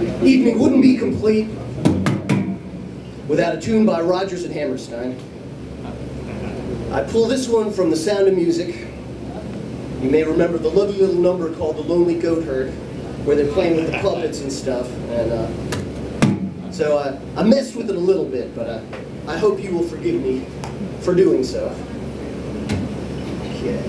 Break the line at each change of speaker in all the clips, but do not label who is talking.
Evening wouldn't be complete without a tune by Rodgers and Hammerstein. I pull this one from The Sound of Music. You may remember the lovely little number called The Lonely Goatherd, where they're playing with the puppets and stuff. And so I messed with it a little bit, but I hope you will forgive me for doing so. Okay.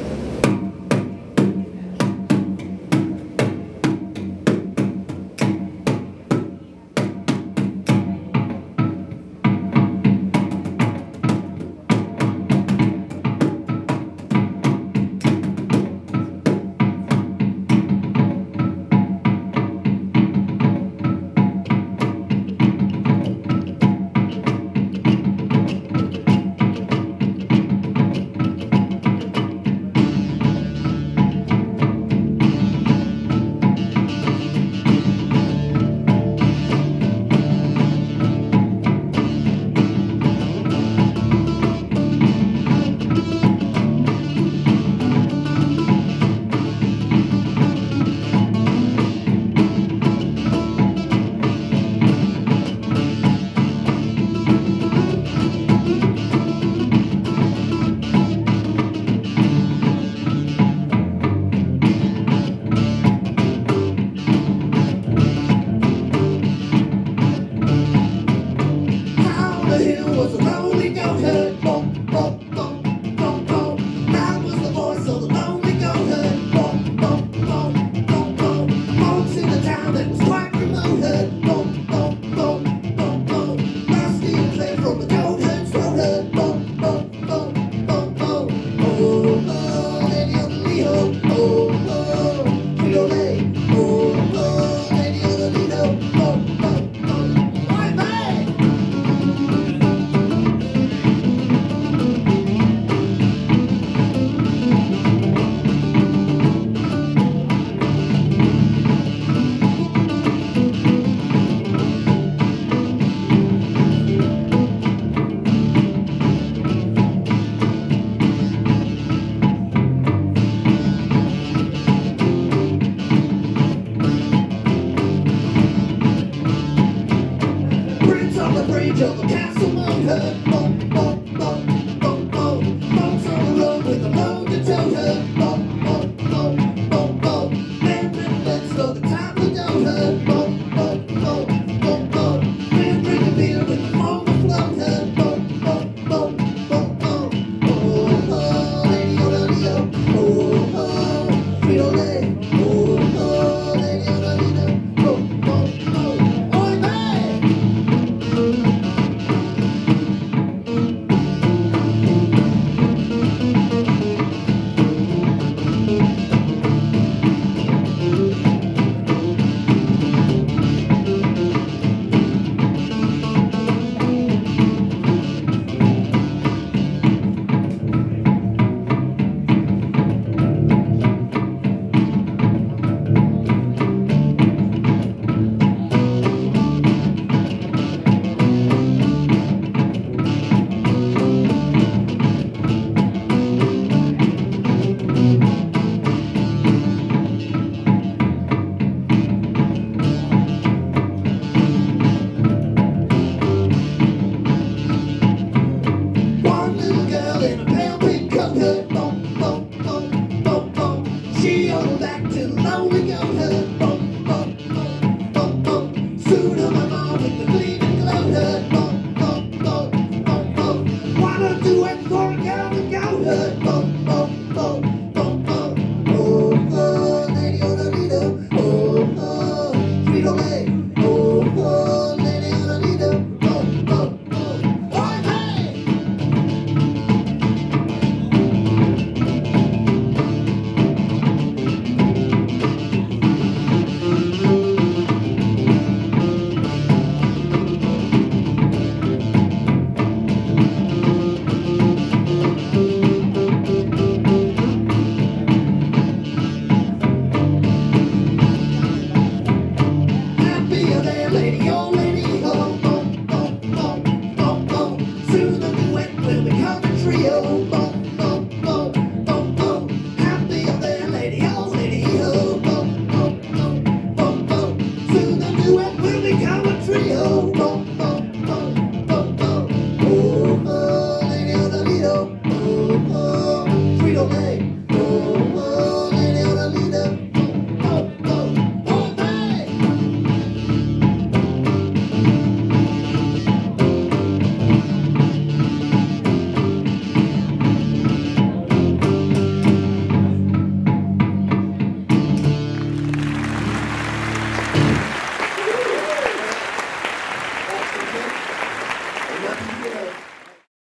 Of the castle mountain.